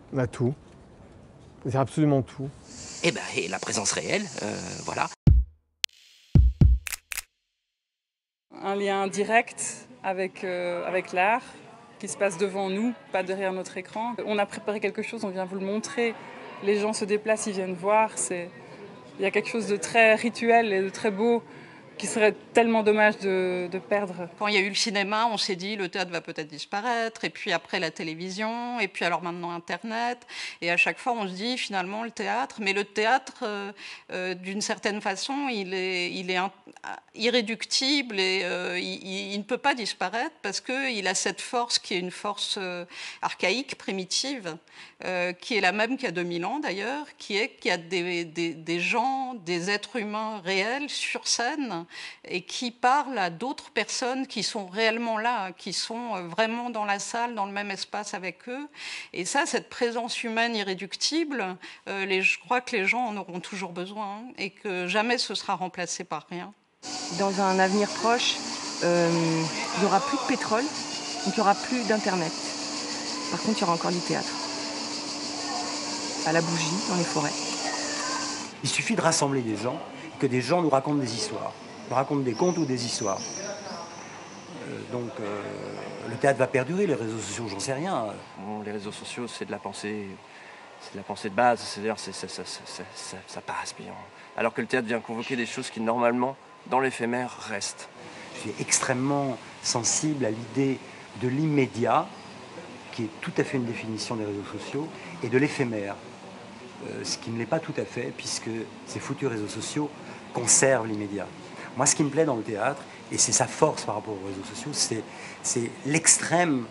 Bah, tout. C'est absolument tout. Et, et la présence réelle, voilà. Un lien direct avec l'art qui se passe devant nous, pas derrière notre écran. On a préparé quelque chose, on vient vous le montrer. Les gens se déplacent, ils viennent voir. Il y a quelque chose de très rituel et de très beau qui serait tellement dommage de perdre. Quand il y a eu le cinéma, on s'est dit le théâtre va peut-être disparaître, et puis après la télévision, et puis alors maintenant Internet. Et à chaque fois, on se dit finalement le théâtre. Mais le théâtre, d'une certaine façon, il est irréductible et il ne peut pas disparaître parce qu'il a cette force qui est une force archaïque, primitive, qui est la même qu'il y a 2000 ans d'ailleurs, qui est qu'il y a des gens, des êtres humains réels sur scène et qui parlent à d'autres personnes qui sont réellement là, qui sont vraiment dans la salle, dans le même espace avec eux. Et ça, cette présence humaine irréductible, je crois que les gens en auront toujours besoin, hein, et que jamais ce sera remplacé par rien. Dans un avenir proche, il n'y aura plus de pétrole, donc il n'y aura plus d'Internet. Par contre, il y aura encore du théâtre. À la bougie, dans les forêts. Il suffit de rassembler des gens, que des gens nous racontent des histoires. Nous racontent des contes ou des histoires. Le théâtre va perdurer, les réseaux sociaux, j'en sais rien. Bon, les réseaux sociaux, c'est de la pensée de base, c'est-à-dire ça passe bien. Alors que le théâtre vient convoquer des choses qui, normalement, dans l'éphémère, restent. Je suis extrêmement sensible à l'idée de l'immédiat, qui est tout à fait une définition des réseaux sociaux, et de l'éphémère. Ce qui ne l'est pas tout à fait, puisque ces foutus réseaux sociaux conservent l'immédiat. Moi, ce qui me plaît dans le théâtre, et c'est sa force par rapport aux réseaux sociaux, c'est l'extrême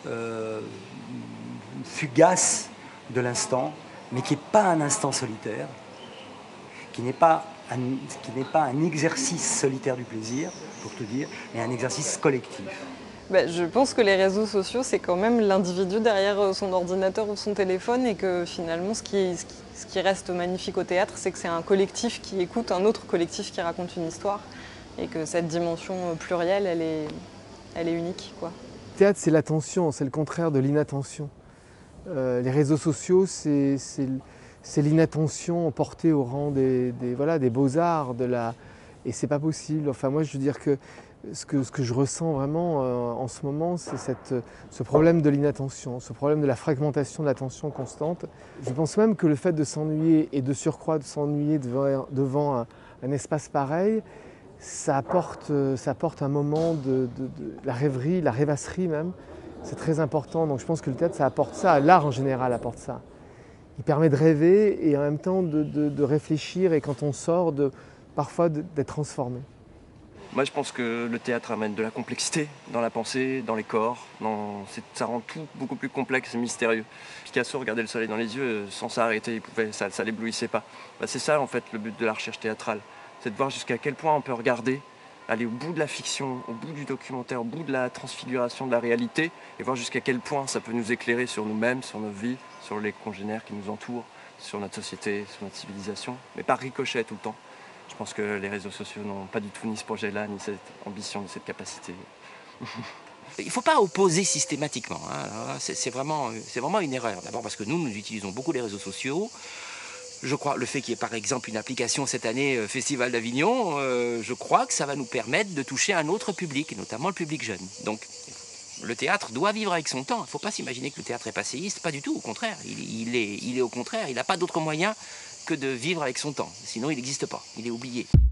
fugace de l'instant, mais qui n'est pas un instant solitaire, qui n'est pas un exercice solitaire du plaisir, pour te dire, mais un exercice collectif. Je pense que les réseaux sociaux, c'est quand même l'individu derrière son ordinateur ou son téléphone, et que finalement, ce qui reste magnifique au théâtre, c'est que c'est un collectif qui écoute un autre collectif qui raconte une histoire, et que cette dimension plurielle, elle est unique, quoi. Le théâtre, c'est l'attention, c'est le contraire de l'inattention. Les réseaux sociaux, c'est l'inattention portée au rang des beaux-arts, et c'est pas possible. Enfin, moi, je veux dire que ce que je ressens vraiment en ce moment, c'est ce problème de l'inattention, ce problème de la fragmentation de l'attention constante. Je pense même que le fait de s'ennuyer, et de surcroît de s'ennuyer devant un espace pareil, ça apporte un moment de la rêverie, la rêvasserie même. C'est très important, donc je pense que le théâtre, ça apporte ça, l'art en général apporte ça. Il permet de rêver et en même temps de réfléchir, et quand on sort, parfois d'être transformé. Moi, je pense que le théâtre amène de la complexité dans la pensée, dans les corps. Ça rend tout beaucoup plus complexe et mystérieux. Picasso regardait le soleil dans les yeux sans s'arrêter, ça l'éblouissait pas. C'est ça, en fait, le but de la recherche théâtrale. C'est de voir jusqu'à quel point on peut regarder, aller au bout de la fiction, au bout du documentaire, au bout de la transfiguration de la réalité, et voir jusqu'à quel point ça peut nous éclairer sur nous-mêmes, sur nos vies, sur les congénères qui nous entourent, sur notre société, sur notre civilisation, mais par ricochet tout le temps. Je pense que les réseaux sociaux n'ont pas du tout ni ce projet-là, ni cette ambition, ni cette capacité. Il ne faut pas opposer systématiquement, hein. C'est vraiment une erreur. D'abord parce que nous utilisons beaucoup les réseaux sociaux. Je crois le fait qu'il y ait par exemple une application cette année, Festival d'Avignon, je crois que ça va nous permettre de toucher un autre public, notamment le public jeune. Donc le théâtre doit vivre avec son temps. Il ne faut pas s'imaginer que le théâtre est passéiste, pas du tout, au contraire. Il est au contraire, il n'a pas d'autre moyen que de vivre avec son temps. Sinon il n'existe pas, il est oublié.